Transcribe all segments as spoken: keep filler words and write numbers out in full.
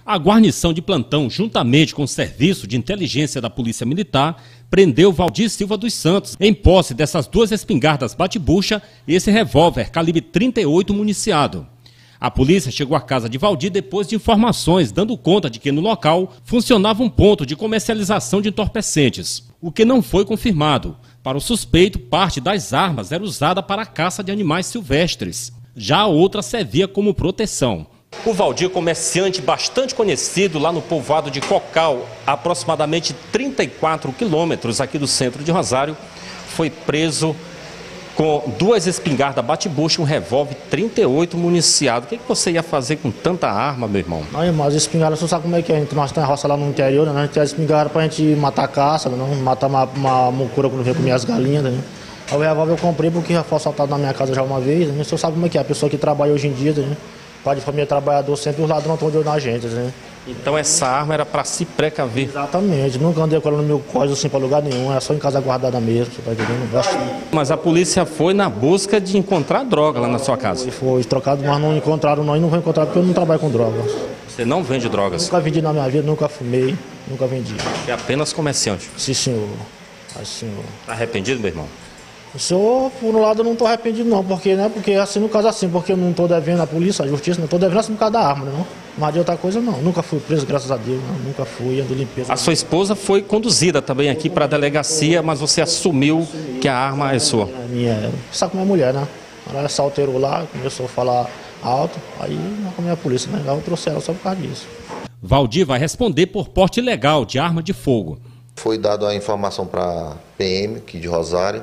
A guarnição de plantão, juntamente com o serviço de inteligência da Polícia Militar, prendeu Valdir Silva dos Santos em posse dessas duas espingardas bate-bucha e esse revólver calibre trinta e oito municiado. A polícia chegou à casa de Valdir depois de informações dando conta de que no local funcionava um ponto de comercialização de entorpecentes, o que não foi confirmado. Para o suspeito, parte das armas era usada para a caça de animais silvestres. Já a outra servia como proteção. O Valdir, comerciante bastante conhecido lá no povoado de Cocal, a aproximadamente trinta e quatro quilômetros aqui do centro de Rosário, foi preso com duas espingardas bate-bucha e um revólver trinta e oito municiado. O que, que você ia fazer com tanta arma, meu irmão? Não, irmão, as espingardas, você sabe como é que é? Nós estamos em roça lá no interior, né? A gente tem as espingardas pra gente matar caça, não matar uma, uma mucura quando vem comer as galinhas, né? O revólver eu comprei porque já foi assaltado na minha casa já uma vez, né? Você sabe como é que é? A pessoa que trabalha hoje em dia, né? Pai de família trabalhador, sempre os ladrões estão de olho na gente, né? Então essa arma era para se precaver? Exatamente, nunca andei com ela no meu código assim para lugar nenhum, era só em casa guardada mesmo, você tá entendendo? Gosto... Mas a polícia foi na busca de encontrar droga lá na sua casa? Foi, foi trocado, mas não encontraram não, e não vou encontrar porque eu não trabalho com drogas. Você não vende drogas? Nunca vendi na minha vida, nunca fumei, nunca vendi. É apenas comerciante? Sim, senhor. Sim, senhor. Tá arrependido, meu irmão? O senhor, por um lado, eu não estou arrependido não, porque, né, porque assim, no caso assim, porque eu não estou devendo à polícia, à justiça, não estou devendo assim por causa da arma, né, não? Mas de outra coisa, não. Nunca fui preso, graças a Deus, não. Nunca fui, ando limpeza. A sua esposa foi conduzida também aqui para a delegacia, mas você assumiu que a arma é sua? É minha, é. Sabe como é mulher, né? Ela salteirou lá, começou a falar alto, aí não com a minha polícia, né? Eu trouxe ela só por causa disso. Valdir vai responder por porte ilegal de arma de fogo. Foi dada a informação para a P M aqui de Rosário,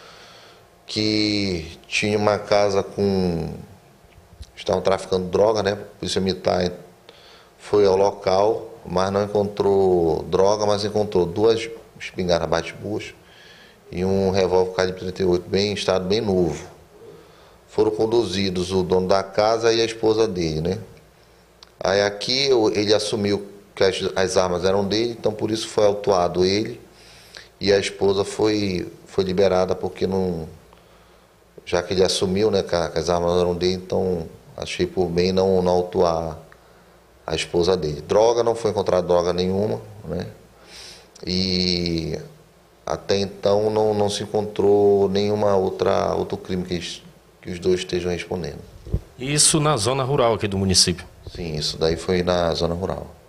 que tinha uma casa com... estavam traficando droga, né? A Polícia Militar foi ao local, mas não encontrou droga, mas encontrou duas espingardas bate-bucha e um revólver calibre trinta e oito, bem, em estado bem novo. Foram conduzidos o dono da casa e a esposa dele, né? Aí aqui ele assumiu que as, as armas eram dele, então por isso foi autuado ele, e a esposa foi, foi liberada porque não... já que ele assumiu, né, que as armas eram dele, então achei por bem não, não autuar a esposa dele. Droga, não foi encontrada droga nenhuma, né? E até então não, não se encontrou nenhuma outra outro crime que, que os dois estejam respondendo. Isso na zona rural aqui do município? Sim, isso daí foi na zona rural.